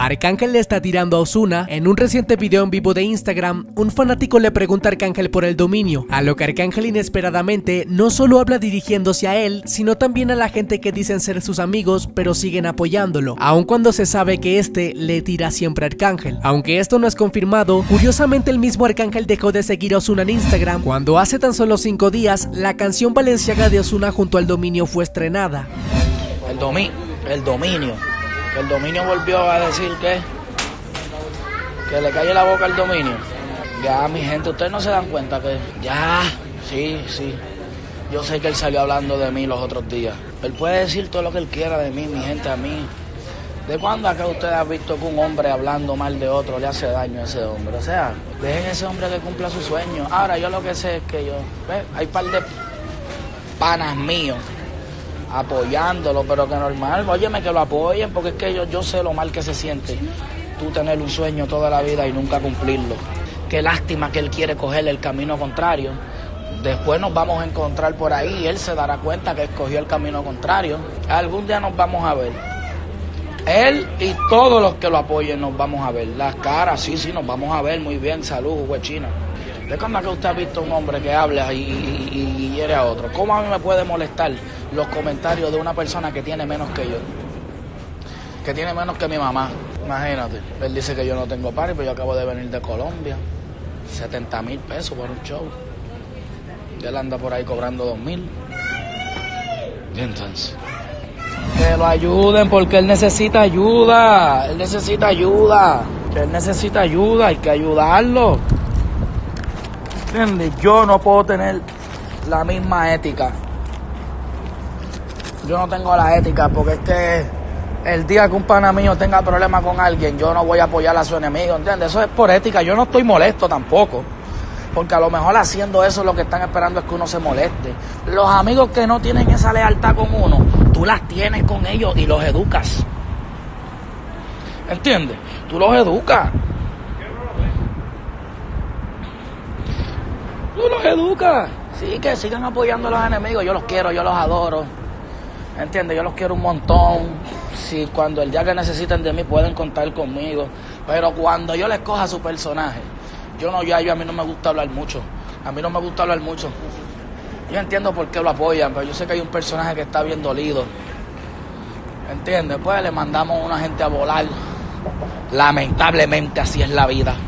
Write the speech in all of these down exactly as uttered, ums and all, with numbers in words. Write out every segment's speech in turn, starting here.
Arcángel le está tirando a Ozuna. En un reciente video en vivo de Instagram, un fanático le pregunta a Arcángel por el dominio, a lo que Arcángel inesperadamente no solo habla dirigiéndose a él, sino también a la gente que dicen ser sus amigos, pero siguen apoyándolo, aun cuando se sabe que este le tira siempre a Arcángel. Aunque esto no es confirmado, curiosamente el mismo Arcángel dejó de seguir a Ozuna en Instagram cuando hace tan solo cinco días la canción valenciaga de Ozuna junto al dominio fue estrenada. El, domi el dominio. El dominio volvió a decir que, que le calle la boca al dominio. Ya, mi gente, ustedes no se dan cuenta que ya, sí, sí. Yo sé que él salió hablando de mí los otros días. Él puede decir todo lo que él quiera de mí, mi gente, a mí. ¿De cuándo acá usted ha visto que un hombre hablando mal de otro le hace daño a ese hombre? O sea, dejen a ese hombre que cumpla su sueño. Ahora, yo lo que sé es que yo, ¿ves? Hay un par de panas míos apoyándolo, pero que normal, óyeme, que lo apoyen, porque es que yo, yo sé lo mal que se siente tú tener un sueño toda la vida y nunca cumplirlo. Qué lástima que él quiere coger el camino contrario. Después nos vamos a encontrar por ahí y él se dará cuenta que escogió el camino contrario. Algún día nos vamos a ver. Él y todos los que lo apoyen nos vamos a ver. Las caras, sí, sí, nos vamos a ver muy bien. Salud, huechina. ¿De cuándo que usted ha visto un hombre que habla y, y, y hiere a otro? ¿Cómo a mí me puede molestar los comentarios de una persona que tiene menos que yo? Que tiene menos que mi mamá. Imagínate. Él dice que yo no tengo party, pero yo acabo de venir de Colombia. setenta mil pesos por un show. Y él anda por ahí cobrando dos mil. Y entonces, que lo ayuden porque él necesita ayuda. Él necesita ayuda. Que él necesita ayuda. Hay que ayudarlo. ¿Entiendes? Yo no puedo tener la misma ética. Yo no tengo la ética porque es que el día que un pana mío tenga problemas con alguien, yo no voy a apoyar a su enemigo, ¿entiendes? Eso es por ética. Yo no estoy molesto tampoco, porque a lo mejor haciendo eso lo que están esperando es que uno se moleste. Los amigos que no tienen esa lealtad con uno, tú las tienes con ellos y los educas. ¿Entiendes? Tú los educas. Tú los educas. Sí, que sigan apoyando a los enemigos. Yo los quiero, yo los adoro. ¿Entiendes? Yo los quiero un montón. Si cuando el día que necesiten de mí pueden contar conmigo. Pero cuando yo les coja su personaje, yo no, ya yo a mí no me gusta hablar mucho. A mí no me gusta hablar mucho. Yo entiendo por qué lo apoyan, pero yo sé que hay un personaje que está bien dolido. ¿Entiendes? Pues le mandamos a una gente a volar. Lamentablemente así es la vida.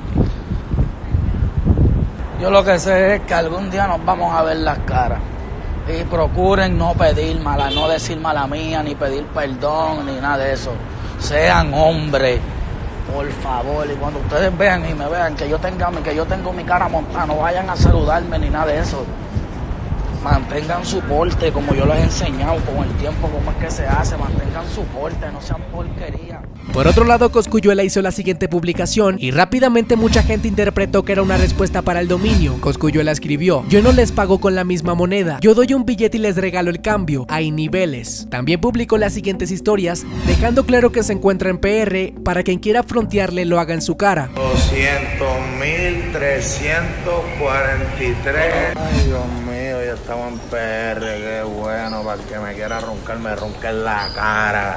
Yo lo que sé es que algún día nos vamos a ver las caras. Y procuren no pedir mala, no decir mala mía, ni pedir perdón, ni nada de eso. Sean hombres, por favor. Y cuando ustedes vean y me vean que yo tenga, que yo tengo mi cara montada, no vayan a saludarme ni nada de eso. Mantengan su porte, como yo les he enseñado con el tiempo, cómo es que se hace. Mantengan su porte, no sean porquería. Por otro lado, Cosculluela hizo la siguiente publicación y rápidamente mucha gente interpretó que era una respuesta para el dominio. Cosculluela escribió: yo no les pago con la misma moneda, yo doy un billete y les regalo el cambio, hay niveles. También publicó las siguientes historias, dejando claro que se encuentra en P R para quien quiera frontearle lo haga en su cara. doscientos mil trescientos cuarenta y tres. Ay, Dios mío, ya estamos en P R, qué bueno, para el que me quiera roncar, me ronque en la cara.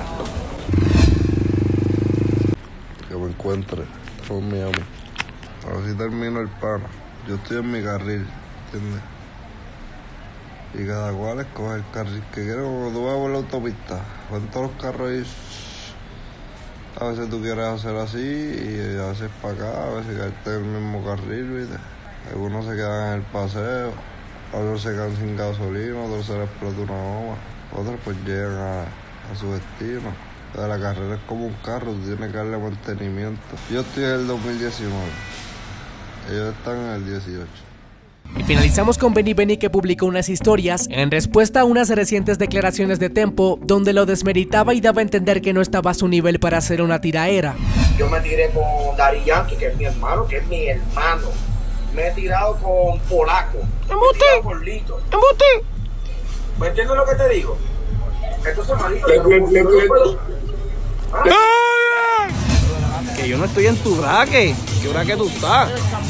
Que me encuentre con mi amo. Ahora sí termino el pana. Yo estoy en mi carril, ¿entiendes? Y cada cual escoge el carril que quiere. Cuando tú vas por la autopista, van todos los carros y a veces tú quieres hacer así y haces para acá, a veces quedarte en el mismo carril, ¿viste? Algunos se quedan en el paseo, otros se quedan sin gasolina, otros se les explota una goma, otros pues llegan a, a su destino. O sea, la carrera es como un carro, tú tienes que darle mantenimiento. Yo estoy en el dos mil diecinueve, ellos están en el dieciocho. Y finalizamos con Benny Benny, que publicó unas historias en respuesta a unas recientes declaraciones de Tempo donde lo desmeritaba y daba a entender que no estaba a su nivel para hacer una tiraera. Yo me tiré con Daddy Yankee, que es mi hermano, que es mi hermano. Me he tirado con Polaco. ¡Embuste! Con Lito. ¡Embuste! ¿Me entiendes lo que te digo? Entonces, manito, yo no puedo... ¿Ah? Que yo no estoy en tu braque. ¿Qué braque tú estás?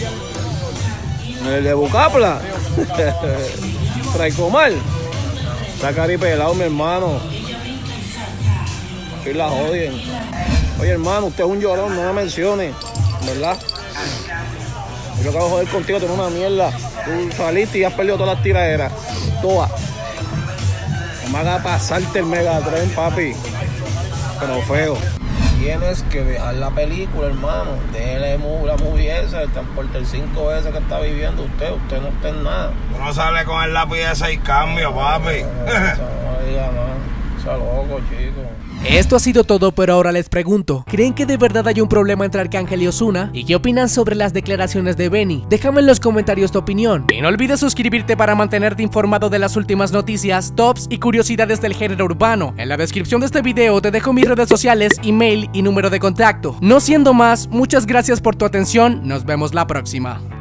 El de Bucapla. Traicomal. Está caripelado, mi hermano. Y la odien. Oye, hermano, usted es un llorón, no me mencione, ¿verdad? Yo acabo de joder contigo, tengo una mierda. Tú saliste y has perdido todas las tiraderas. Todas. No me haga pasarte el Megatren, papi. Pero feo. Tienes que dejar la película, hermano. Déjele la movie esa, el transporte cinco ese que está viviendo usted. Usted no está en nada. Tú no sales con el lápiz de seis cambios, papi. No diga más. Sea loco, chico. Esto ha sido todo, pero ahora les pregunto, ¿creen que de verdad hay un problema entre Arcángel y Ozuna? ¿Y qué opinan sobre las declaraciones de Benny? Déjame en los comentarios tu opinión. Y no olvides suscribirte para mantenerte informado de las últimas noticias, tops y curiosidades del género urbano. En la descripción de este video te dejo mis redes sociales, email y número de contacto. No siendo más, muchas gracias por tu atención, nos vemos la próxima.